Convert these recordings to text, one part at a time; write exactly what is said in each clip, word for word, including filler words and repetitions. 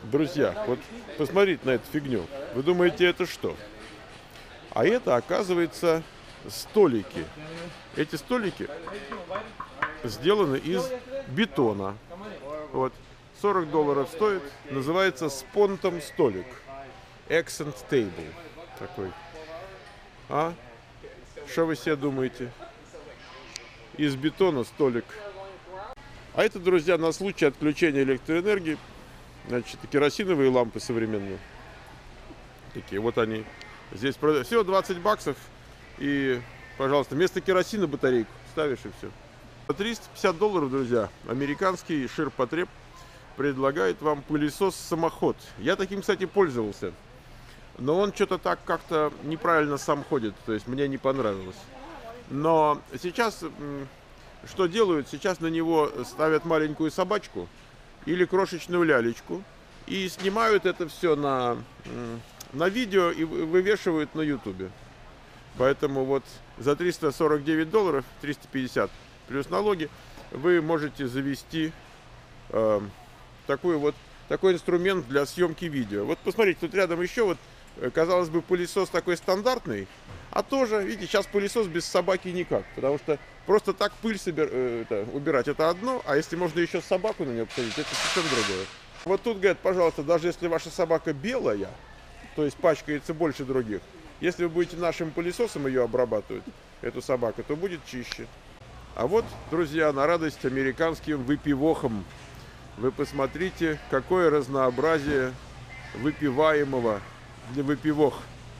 Друзья, вот посмотрите на эту фигню. Вы думаете, это что? А это, оказывается, столики. Эти столики сделаны из бетона. Вот. сорок долларов стоит. Называется спонтом столик. Accent table. Такой. А? Что вы себе думаете? Из бетона столик. А это, друзья, на случай отключения электроэнергии. Значит, керосиновые лампы современные. Такие вот они. Здесь продают. Всего двадцать баксов. И, пожалуйста, вместо керосина батарейку ставишь и все. За триста пятьдесят долларов, друзья, американский ширпотреб предлагает вам пылесос-самоход. Я таким, кстати, пользовался. Но он что-то так как-то неправильно сам ходит. То есть мне не понравилось. Но сейчас что делают? Сейчас на него ставят маленькую собачку или крошечную лялечку и снимают это все на, на видео и вывешивают на ютубе. Поэтому вот за триста сорок девять долларов, триста пятьдесят плюс налоги, вы можете завести э, такой вот такой инструмент для съемки видео. Вот посмотрите, тут рядом еще вот, казалось бы, пылесос такой стандартный, а тоже, видите, сейчас пылесос без собаки никак, потому что просто так пыль собер, э, это, убирать это одно, а если можно еще собаку на нее посадить, это совершенно другое. Вот тут говорят, пожалуйста, даже если ваша собака белая, то есть пачкается больше других, если вы будете нашим пылесосом ее обрабатывать, эту собаку, то будет чище. А вот, друзья, на радость американским выпивохам, вы посмотрите, какое разнообразие выпиваемого для выпивох.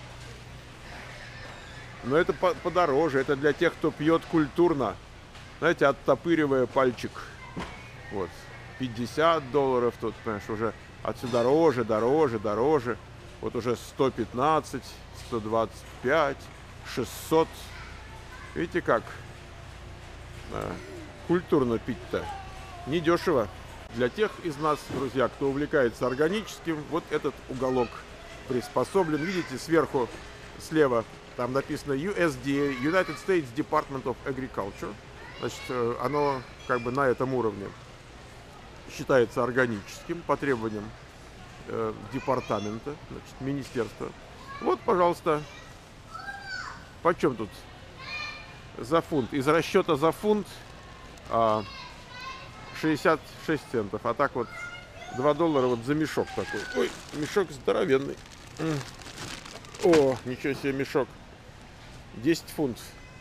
Но это подороже, это для тех, кто пьет культурно, знаете, оттопыривая пальчик. Вот, пятьдесят долларов, тут, понимаешь, уже отсюда дороже, дороже, дороже. Вот уже сто пятнадцать, сто двадцать пять, шестьсот. Видите как? А, культурно пить-то. Недешево. Для тех из нас, друзья, кто увлекается органическим, вот этот уголок приспособлен. Видите, сверху, слева, там написано ю эс ди эй, United States Department of Agriculture. Значит, оно как бы на этом уровне считается органическим по требованиям э, департамента, значит, министерства. Вот, пожалуйста, почем тут за фунт? Из расчета за фунт а, шестьдесят шесть центов, а так вот два доллара вот за мешок такой. Ой, мешок здоровенный. О, ничего себе мешок. десять фунтов.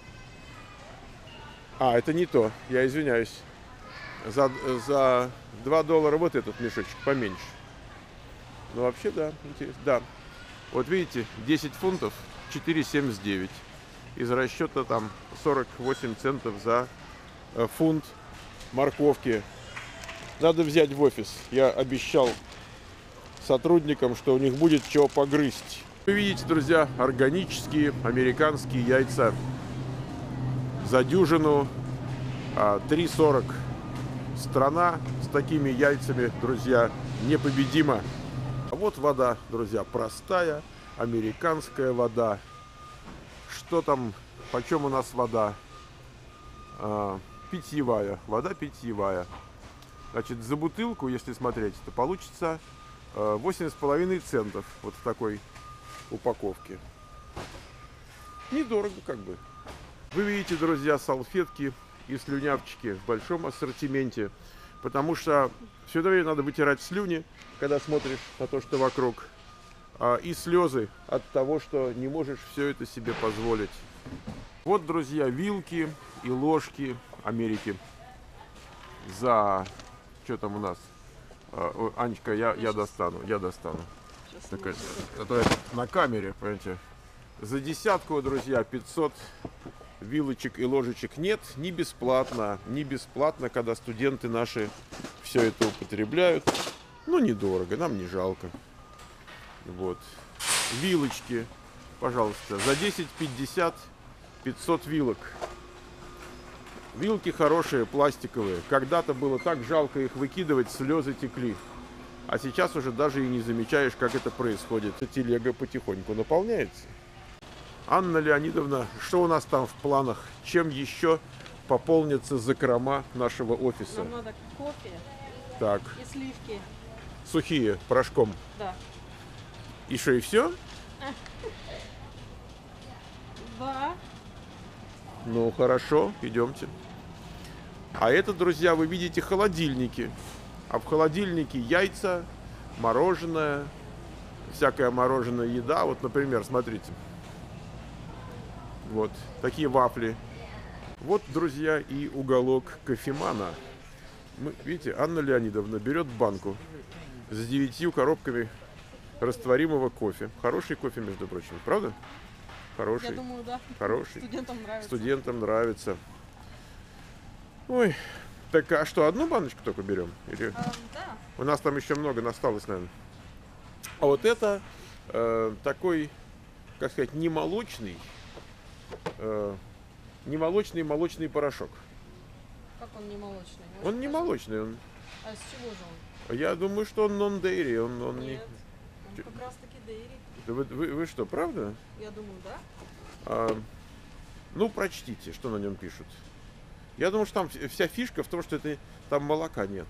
А, это не то, я извиняюсь. За, за два доллара вот этот мешочек поменьше. Ну, вообще, да, интересно. Да. Вот видите, десять фунтов, четыре семьдесят девять. Из расчета там сорок восемь центов за э, фунт морковки. Надо взять в офис. Я обещал сотрудникам, что у них будет чего погрызть. Вы видите, друзья, органические американские яйца за дюжину три сорок. Страна с такими яйцами, друзья, непобедима. А вот вода, друзья, простая американская вода. Что там, почем у нас вода? А, питьевая, вода питьевая. Значит, за бутылку, если смотреть, то получится восемь с половиной центов вот в такой упаковке. Недорого как бы. Вы видите, друзья, салфетки и слюнявчики в большом ассортименте, потому что все это время надо вытирать слюни, когда смотришь на то, что вокруг, и слезы от того, что не можешь все это себе позволить. Вот, друзья, вилки и ложки Америки за... Что там у нас? О, Анечка, я, я достану, я достану. Так, это, это на камере, понимаете. За десятку, друзья, пятьсот вилочек и ложечек. Нет, не бесплатно, не бесплатно, когда студенты наши все это употребляют. Ну, недорого, нам не жалко. Вот. Вилочки, пожалуйста, за десять пятьдесят пятьсот вилок. Вилки хорошие, пластиковые. Когда-то было так жалко их выкидывать, слезы текли. А сейчас уже даже и не замечаешь, как это происходит. Телега потихоньку наполняется. Анна Леонидовна, что у нас там в планах? Чем еще пополнятся закрома нашего офиса? Нам надо кофе так. и сливки. сухие порошком. Да. И что, и все? Да. Ну, хорошо, идемте. А это, друзья, вы видите холодильники. А в холодильнике яйца, мороженое, всякая мороженая еда. Вот, например, смотрите. Вот, такие вафли. Вот, друзья, и уголок кофемана. Мы, видите, Анна Леонидовна берет банку с девятью коробками растворимого кофе. Хороший кофе, между прочим. Правда? Хороший. Я думаю, да. Хороший. Студентам нравится. Студентам нравится. Ой, так а что, одну баночку только берем? Или... А, да. У нас там еще много осталось, наверное. А вот это э, такой, как сказать, не молочный, э, не молочный молочный порошок. Как он не молочный? Он не молочный, он. А с чего же он? Я думаю, что он non-dairy, он, он не. Нет. Он как раз таки дейри. Вы, вы, вы что, правда? Я думаю, да. А, ну, прочтите, что на нем пишут. Я думаю, что там вся фишка в том, что это там молока нет.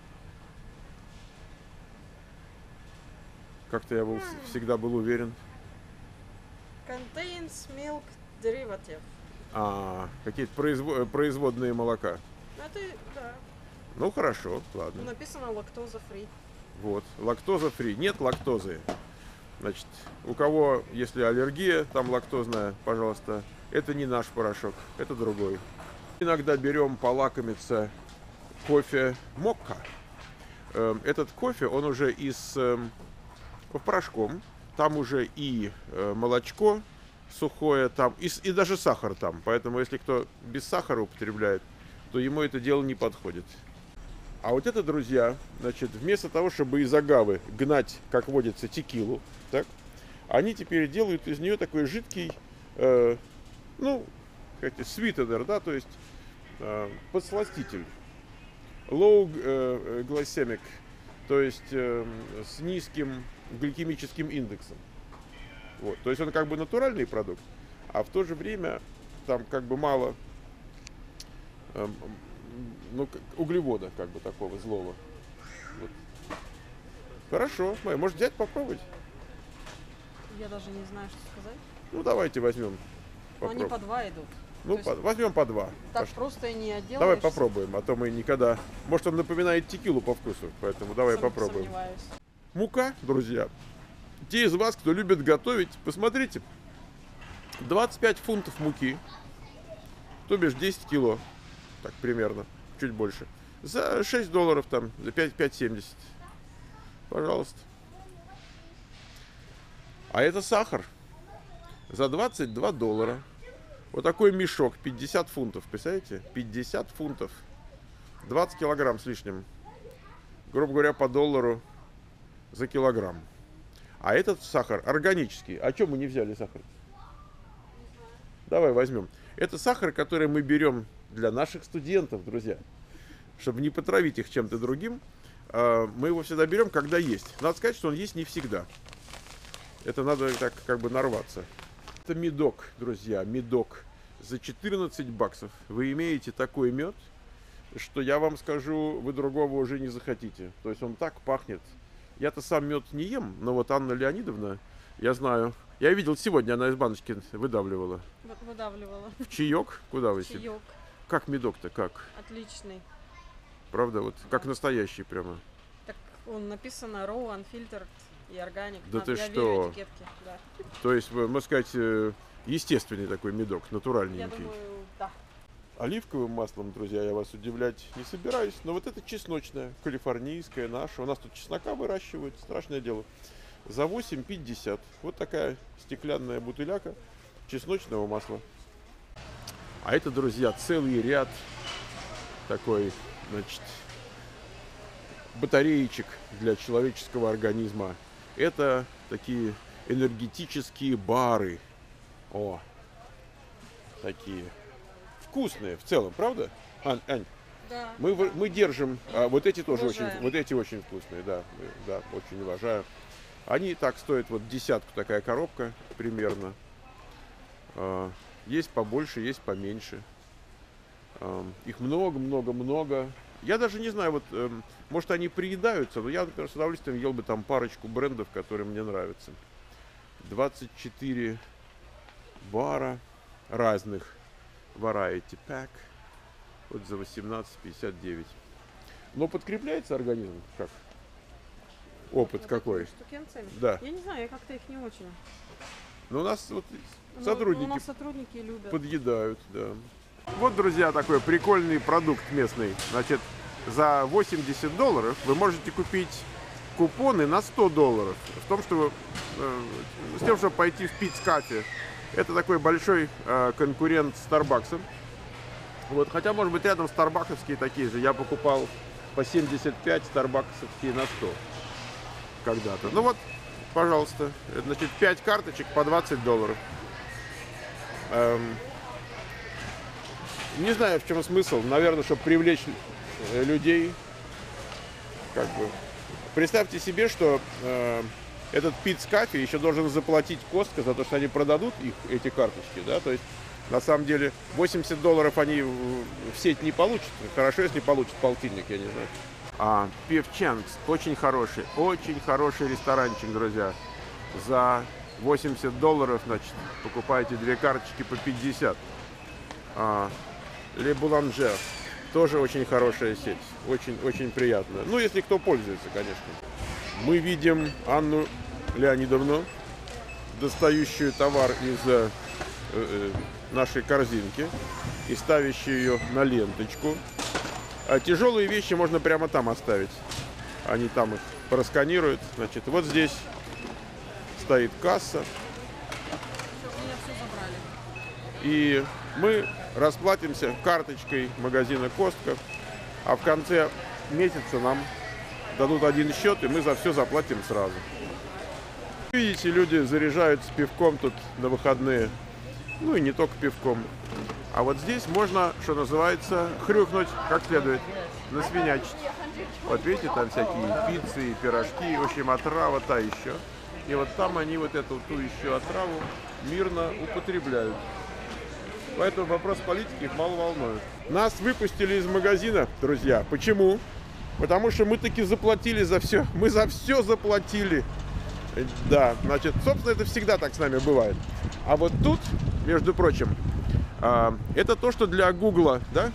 Как-то я был, всегда был уверен. Contains milk derivative. А, какие-то произво- производные молока. Ну, это, да. Ну, хорошо, ладно. Написано лактоза free. Вот, лактоза фри. Нет лактозы. Значит, у кого, если аллергия, там лактозная, пожалуйста, это не наш порошок, это другой. Иногда берем полакомиться кофе мокка. Эм, Этот кофе, он уже из эм, порошком. Там уже и э, молочко сухое, там и, с- и даже сахар там. Поэтому, если кто без сахара употребляет, то ему это дело не подходит. А вот это, друзья, значит, вместо того, чтобы из агавы гнать, как водится, текилу, так, они теперь делают из нее такой жидкий, э, ну, как свитенер, да, то есть э, подсластитель. Low э, glycemic, то есть э, с низким гликемическим индексом. Вот, то есть он как бы натуральный продукт, а в то же время там как бы мало э, ну, углевода, как бы такого злого. Вот. Хорошо, может взять попробовать? Я даже не знаю, что сказать. Ну давайте возьмем. Но они по Попробуем. два идут. Ну, есть по- возьмем по два. Так Пошли. просто и не отделаешься. Давай попробуем, а то мы никогда. Может, он напоминает текилу по вкусу, поэтому давай Сом- попробуем. Сомневаюсь. Мука, друзья. Те из вас, кто любит готовить, посмотрите. двадцать пять фунтов муки, то бишь десять кило, так примерно, чуть больше. За шесть долларов там, за пять семьдесят. Пожалуйста. А это сахар. За двадцать два доллара. Вот такой мешок, пятьдесят фунтов, представляете? пятьдесят фунтов. двадцать килограмм с лишним. Грубо говоря, по доллару за килограмм. А этот сахар органический. А чем мы не взяли сахар? Давай возьмем. Это сахар, который мы берем для наших студентов, друзья. Чтобы не потравить их чем-то другим. Мы его всегда берем, когда есть. Надо сказать, что он есть не всегда. Это надо так как бы нарваться. Это медок, друзья, медок. За четырнадцать баксов вы имеете такой мед, что я вам скажу, вы другого уже не захотите. То есть он так пахнет. Я-то сам мед не ем, но вот Анна Леонидовна, я знаю, я видел сегодня, она из баночки выдавливала. В- Выдавливала. В чаек? Куда вы себе? Чаек. Как медок-то, как? Отличный. Правда, вот как настоящий прямо. Так он написано raw, unfiltered и organic. Да На- ты я что? верю этикетке, да. То есть, можно сказать, э, естественный такой медок, Я натуральненький. думаю, да. Оливковым маслом, друзья, я вас удивлять не собираюсь, но вот это чесночное, калифорнийское наше. У нас тут чеснока выращивают, страшное дело. За восемь пятьдесят. Вот такая стеклянная бутыляка чесночного масла. А это, друзья, целый ряд такой, значит, батареечек для человеческого организма. Это такие энергетические бары. О, такие. Вкусные в целом, правда? Ань, Ань, Да. мы, в- мы держим, а, вот эти тоже очень, Уважаем. вот эти очень вкусные, да, мы- да, очень уважаю. Они так стоят, вот десятку такая коробка примерно. А, есть побольше, есть поменьше. А, их много-много-много. Я даже не знаю, вот, э, может, они приедаются, но я, например, с удовольствием ел бы там парочку брендов, которые мне нравятся. двадцать четыре бара разных. Variety Pack. Вот за восемнадцать пятьдесят девять. Но подкрепляется организм как? Опыт Вот какой? такими штукенцами. Да. Я не знаю, я как-то их не очень. Но у нас вот Ну, сотрудники у нас сотрудники любят. подъедают, да. Вот, друзья, такой прикольный продукт местный. Значит, за восемьдесят долларов вы можете купить купоны на сто долларов. В том, что э, с тем, чтобы пойти в пить кофе. Это такой большой э, конкурент Старбакса. Вот, хотя, может быть, рядом старбаксовские такие же. Я покупал по семьдесят пять, старбаксовские на сто когда-то. Ну вот, пожалуйста, значит, пять карточек по двадцать долларов. Эм, не знаю, в чем смысл. Наверное, чтобы привлечь людей. Как бы. Представьте себе, что э, этот Пиц Кафе еще должен заплатить Костко за то, что они продадут их, эти карточки, да, то есть на самом деле восемьдесят долларов они в сеть не получат. Хорошо, если получат полтинник, я не знаю. А Певченкс очень хороший, очень хороший ресторанчик, друзья. За восемьдесят долларов, значит, покупаете две карточки по пятьдесят. А, Ле Буланжер тоже очень хорошая сеть, очень, очень приятно. Ну, если кто пользуется, конечно. Мы видим Анну Леонидовну, достающую товар из э, э, нашей корзинки и ставящую ее на ленточку. А тяжелые вещи можно прямо там оставить. Они там их просканируют. Значит, вот здесь стоит касса. Меня все забрали. И мы расплатимся карточкой магазина Костко. А в конце месяца нам дадут один счет, и мы за все заплатим сразу. Видите, люди заряжаются пивком тут на выходные. Ну и не только пивком. А вот здесь можно, что называется, хрюкнуть как следует, насвинячить. Вот видите, там всякие пиццы и пирожки, в общем, отрава та еще. И вот там они вот эту ту еще отраву мирно употребляют. Поэтому вопрос политики их мало волнует. Нас выпустили из магазина, друзья. Почему? Потому что мы таки заплатили за все. Мы за все заплатили. Да, значит, собственно, это всегда так с нами бывает. А вот тут, между прочим, это то, что для Гугла, да?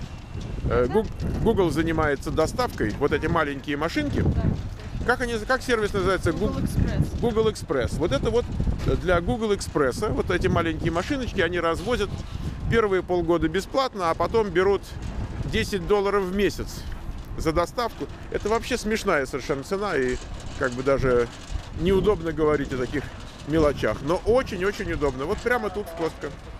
Google занимается доставкой, вот эти маленькие машинки. Как они, как сервис называется? Google Express. Google Express. Вот это вот для Google Express. Вот эти маленькие машиночки, они развозят первые полгода бесплатно, а потом берут десять долларов в месяц за доставку. Это вообще смешная совершенно цена, и как бы даже неудобно говорить о таких мелочах. Но очень-очень удобно. Вот прямо тут в Костко.